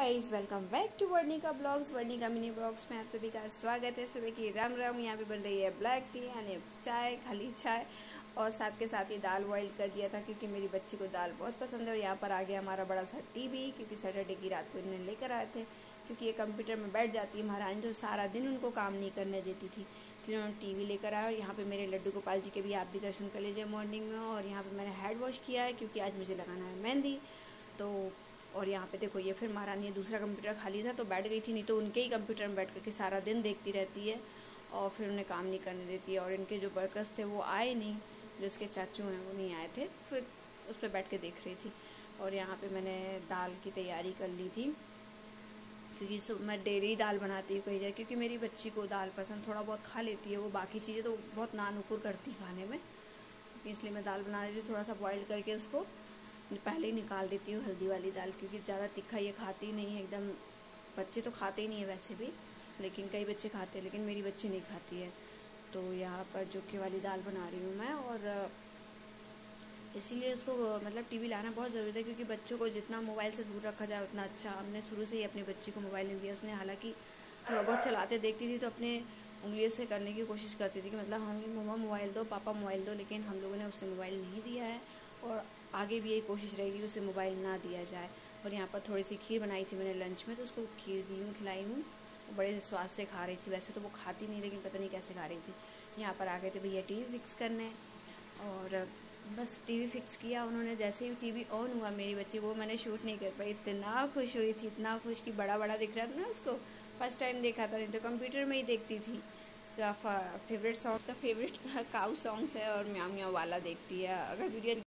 Guys, welcome back to Varnika blogs. Varnika mini blogs में आप सभी का स्वागत है। सुबह की राम राम। यहाँ पे बन रही है ब्लैक टी यानी चाय, खाली चाय, और साथ के साथ ही दाल बॉईल कर दिया था क्योंकि मेरी बच्ची को दाल बहुत पसंद है। और यहाँ पर आ गया हमारा बड़ा सा टीवी, क्योंकि सैटरडे की रात को इन्हें लेकर आए थे, क्योंकि ये कंप्यूटर में बैठ जाती है महारानी, तो सारा दिन उनको काम नहीं करने देती थी, इसलिए उन्होंने टीवी लेकर आया। और यहाँ पे मेरे लड्डू गोपाल जी के भी आप भी दर्शन कर लीजिए मॉर्निंग में। और यहाँ पे मैंने हेड वॉश किया है क्योंकि आज मुझे लगाना है मेहंदी। तो और यहाँ पे देखो, ये फिर महारानी दूसरा कंप्यूटर खाली था तो बैठ गई थी, नहीं तो उनके ही कंप्यूटर में बैठ करके सारा दिन देखती रहती है और फिर उन्हें काम नहीं करने देती है। और इनके जो वर्कर्स थे वो आए नहीं, जो इसके चाचू हैं वो नहीं आए थे, फिर उस पर बैठ के देख रही थी। और यहाँ पे मैंने दाल की तैयारी कर ली थी, क्योंकि मैं डेली दाल बनाती हूँ कहीं जाए, क्योंकि मेरी बच्ची को दाल पसंद, थोड़ा बहुत खा लेती है वो, बाकी चीज़ें तो बहुत नानुकुर करती है खाने में, इसलिए मैं दाल बना लेती हूँ। थोड़ा सा बॉईल करके उसको पहले ही निकाल देती हूँ हल्दी वाली दाल, क्योंकि ज़्यादा तीखा ये खाती नहीं है एकदम। बच्चे तो खाते ही नहीं है वैसे भी, लेकिन कई बच्चे खाते हैं, लेकिन मेरी बच्ची नहीं खाती है। तो यहाँ पर चोखे वाली दाल बना रही हूँ मैं, और इसीलिए उसको मतलब टीवी लाना बहुत ज़रूरी है, क्योंकि बच्चों को जितना मोबाइल से दूर रखा जाए उतना अच्छा। हमने शुरू से ही अपनी बच्ची को मोबाइल नहीं दिया। उसने हालांकि थोड़ा बहुत चलाते देखती थी तो अपने उंगलियों से करने की कोशिश करती थी कि मतलब हमें मम्मा मोबाइल दो, पापा मोबाइल दो, लेकिन हम लोगों ने उसे मोबाइल नहीं दिया है और आगे भी यही कोशिश रहेगी कि उसे मोबाइल ना दिया जाए। और यहाँ पर थोड़ी सी खीर बनाई थी मैंने लंच में, तो उसको खीर दी हूँ, खिलाई हूँ, बड़े स्वाद से खा रही थी। वैसे तो वो खाती नहीं, लेकिन पता नहीं कैसे खा रही थी। यहाँ पर आ गए थे भैया टीवी फिक्स करने, और बस टीवी फिक्स किया उन्होंने। जैसे ही टीवी ऑन हुआ मेरी बच्ची, वो मैंने शूट नहीं कर पाई, इतना खुश हुई थी, इतना खुश कि बड़ा बड़ा दिख रहा था ना उसको। फर्स्ट टाइम देखा था, नहीं तो कंप्यूटर में ही देखती थी। इसका फेवरेट सॉन्ग, उसका फेवरेट काऊ सॉन्ग्स है और म्याऊ म्याऊ वाला देखती है। अगर वीडियो